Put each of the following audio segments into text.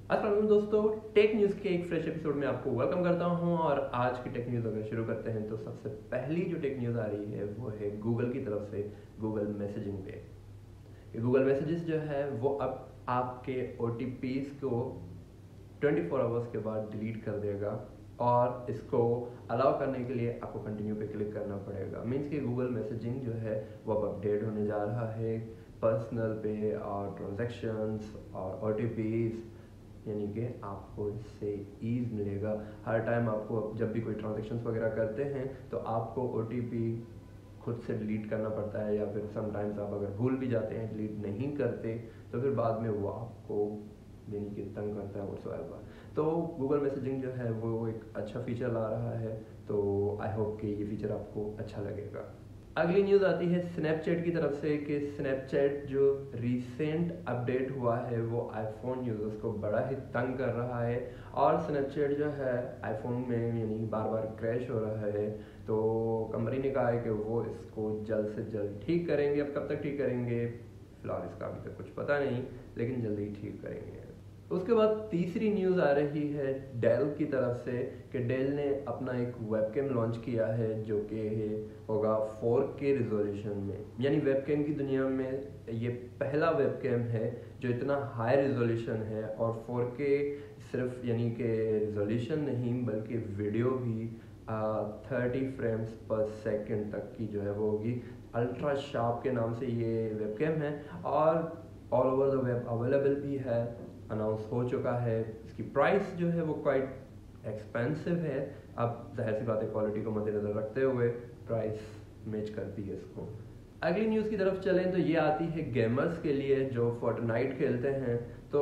अस्सलाम वालेकुम दोस्तों, टेक न्यूज़ के एक फ्रेश एपिसोड में आपको वेलकम करता हूं। और आज की टेक न्यूज़ अगर शुरू करते हैं तो सबसे पहली जो टेक न्यूज़ आ रही है वो है गूगल की तरफ से गूगल मैसेजिंग पे। ये गूगल मैसेजेस जो है वो अब आपके OTPs को 24 आवर्स के बाद डिलीट कर देगा और इसको अलाउ करने के लिए आपको कंटिन्यू पे क्लिक करना पड़ेगा। मीन्स कि गूगल मैसेजिंग जो है वो अब अपडेट होने जा रहा है पर्सनल पे और ट्रांजैक्शंस और OTPs, यानी कि आपको इससे ईज मिलेगा। हर टाइम आपको जब भी कोई ट्रांजेक्शन्स वगैरह करते हैं तो आपको OTP खुद से डिलीट करना पड़ता है, या फिर समटाइम्स आप अगर भूल भी जाते हैं, डिलीट नहीं करते, तो फिर बाद में वो आपको यानी कि तंग करता है व्हाट्सएवर। तो गूगल मैसेजिंग जो है वो एक अच्छा फीचर ला रहा है, तो आई होप कि ये फीचर आपको अच्छा लगेगा। अगली न्यूज़ आती है स्नैपचैट की तरफ से कि स्नैपचैट जो रिसेंट अपडेट हुआ है वो आईफोन यूजर्स को बड़ा ही तंग कर रहा है। और स्नैपचैट जो है आईफोन में यानी बार बार क्रैश हो रहा है, तो कंपनी ने कहा है कि वो इसको जल्द से जल्द ठीक करेंगे। अब कब तक ठीक करेंगे फिलहाल इसका अभी तक कुछ पता नहीं, लेकिन जल्दी ही ठीक करेंगे। उसके बाद तीसरी न्यूज़ आ रही है डेल की तरफ से कि डेल ने अपना एक वेबकैम लॉन्च किया है जो कि होगा 4K रिजोल्यूशन में। यानी वेबकैम की दुनिया में ये पहला वेबकैम है जो इतना हाई रिजोल्यूशन है, और 4K सिर्फ यानी कि रिजोल्यूशन नहीं बल्कि वीडियो भी 30 फ्रेम्स पर सेकेंड तक की जो है वो होगी। अल्ट्रा शार्प के नाम से ये वेबकैम है और all over the web available भी है, अनाउंस हो चुका है। इसकी प्राइस जो है वो क्वाइट एक्सपेंसिव है। अब जाहिर सी बात है क्वालिटी को मद्देनजर रखते हुए प्राइस मैच करती है इसको। अगली न्यूज़ की तरफ चलें तो ये आती है गेमर्स के लिए जो फोर्टनाइट खेलते हैं, तो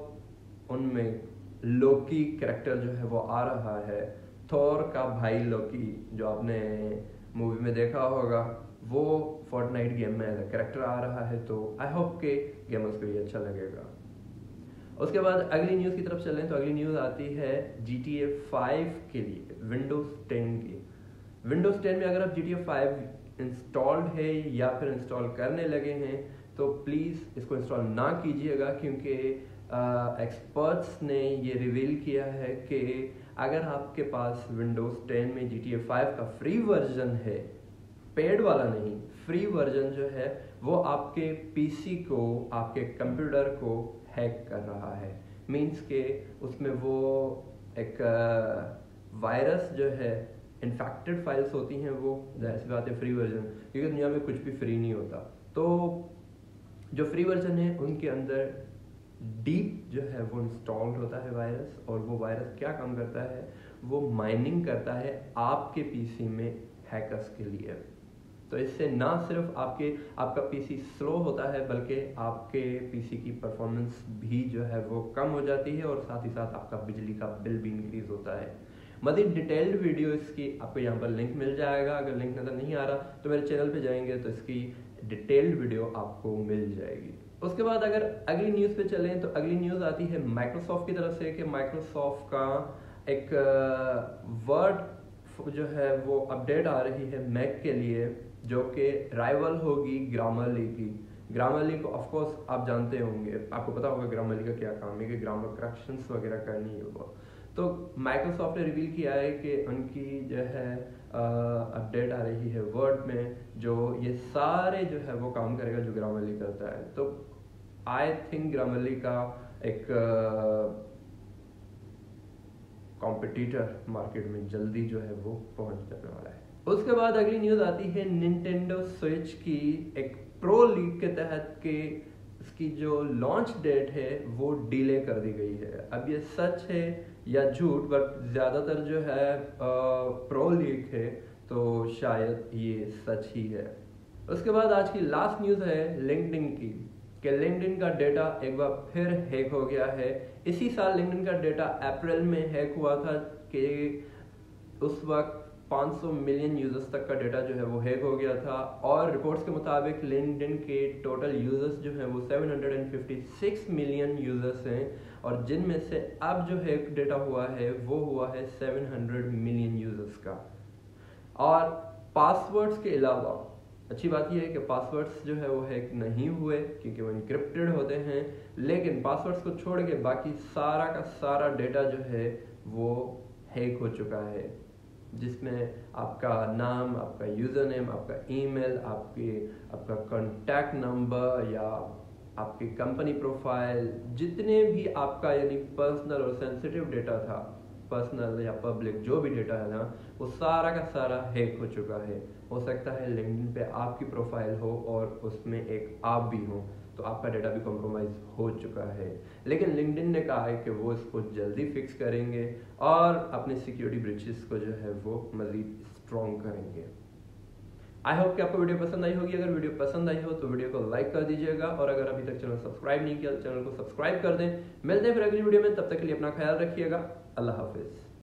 उनमें लोकी कैरेक्टर जो है वो आ रहा है। थॉर का भाई लोकी जो आपने मूवी में देखा होगा, वो फोर्टनाइट गेम में एज अ कैरेक्टर आ रहा है, तो आई होप के गेमर्स को ये अच्छा लगेगा। उसके बाद अगली न्यूज़ की तरफ चलें तो अगली न्यूज़ आती है GTA 5 के लिए विंडोज 10 की। विंडोज 10 में अगर आप GTA 5 इंस्टॉल्ड है या फिर इंस्टॉल करने लगे हैं तो प्लीज़ इसको इंस्टॉल ना कीजिएगा, क्योंकि एक्सपर्ट्स ने ये रिवील किया है कि अगर आपके पास विंडोज 10 में GTA 5 का फ्री वर्जन है, पेड वाला नहीं, फ्री वर्जन जो है वो आपके PC को, आपके कंप्यूटर को हैक कर रहा है। मीन्स के उसमें वो एक वायरस जो है, इन्फेक्टेड फाइल्स होती हैं, वो जाहिर सी बात है फ्री वर्जन, क्योंकि दुनिया में कुछ भी फ्री नहीं होता। तो जो फ्री वर्जन है उनके अंदर डीप जो है वो इंस्टॉल्ड होता है वायरस, और वो वायरस क्या काम करता है, वो माइनिंग करता है आपके PC में हैकर्स के लिए। तो इससे ना सिर्फ आपका PC स्लो होता है बल्कि आपके PC की परफॉर्मेंस भी जो है वो कम हो जाती है, और साथ ही साथ आपका बिजली का बिल भी इंक्रीज होता है। मज़ीद डिटेल्ड वीडियो इसकी आपको यहाँ पर लिंक मिल जाएगा। अगर लिंक नज़र नहीं आ रहा तो मेरे चैनल पे जाएंगे तो इसकी डिटेल्ड वीडियो आपको मिल जाएगी। उसके बाद अगर अगली न्यूज़ पे चलें तो अगली न्यूज़ आती है माइक्रोसॉफ्ट की तरफ से कि माइक्रोसॉफ्ट का एक वर्ड जो है वो अपडेट आ रही है मैक के लिए, जो कि राइवल होगी ग्रामरली की। ग्रामरली को ऑफ कोर्स आप जानते होंगे, आपको पता होगा ग्रामरली का क्या काम है कि ग्रामर करेक्शंस वगैरह करनी है वो। तो माइक्रोसॉफ्ट ने रिवील किया है कि उनकी जो है अपडेट आ रही है वर्ड में, जो ये सारे जो है वो काम करेगा जो ग्रामरली करता है। तो आई थिंक ग्रामरली का एक कॉम्पिटिटर मार्केट में जल्दी जो है वो पहुंच जाने वाला है। उसके बाद अगली न्यूज़ आती है निंटेंडो स्विच की एक प्रो लीग के तहत के इसकी जो लॉन्च डेट है वो डिले कर दी गई है। अब ये सच है या झूठ, बट ज़्यादातर जो है प्रो लीग है तो शायद ये सच ही है। उसके बाद आज की लास्ट न्यूज़ है लिंक्डइन की कि लिंक्डइन का डेटा एक बार फिर हैक हो गया है। इसी साल लिंक्डइन का डेटा अप्रैल में हैक हुआ था कि उस वक्त 500 मिलियन यूजर्स तक का डेटा जो है वो हैक हो गया था, और रिपोर्ट्स के मुताबिक लिंक्डइन के टोटल यूजर्स जो हैं वो 756 मिलियन यूजर्स हैं, और जिनमें से अब जो हैक डेटा हुआ है वो हुआ है 700 मिलियन यूजर्स का। और पासवर्ड्स के अलावा अच्छी बात यह है कि पासवर्ड्स जो है वो हैक नहीं हुए क्योंकि वो इनक्रिप्टेड होते हैं, लेकिन पासवर्ड्स को छोड़ के बाकी सारा का सारा डेटा जो है वो हैक हो चुका है, जिसमें आपका नाम, आपका यूज़र नेम, आपका ईमेल, आपका कॉन्टैक्ट नंबर या आपकी कंपनी प्रोफाइल, जितने भी आपका यानी पर्सनल और सेंसिटिव डेटा था, पर्सनल या पब्लिक जो भी डेटा है ना, वो सारा का सारा हैक हो चुका है। हो सकता है लिंक्डइन पे आपकी प्रोफाइल हो और उसमें एक आप भी हो, तो आपका डेटा भी कॉम्प्रोमाइज़ हो चुका है। लेकिन लिंक्डइन ने कहा है कि वो इसको जल्दी फिक्स करेंगे और अपने सिक्योरिटी ब्रीचेस को जो है वो मज़ीद स्ट्रॉन्ग करेंगे। आई होप कि आपको वीडियो पसंद आई होगी। अगर वीडियो पसंद आई हो तो वीडियो को लाइक कर दीजिएगा और अगर अभी तक चैनल सब्सक्राइब नहीं किया तो चैनल को सब्सक्राइब कर दें। मिलते हैं फिर अगली वीडियो में, तब तक के लिए अपना ख्याल रखिएगा। अल्लाह हाफिज़।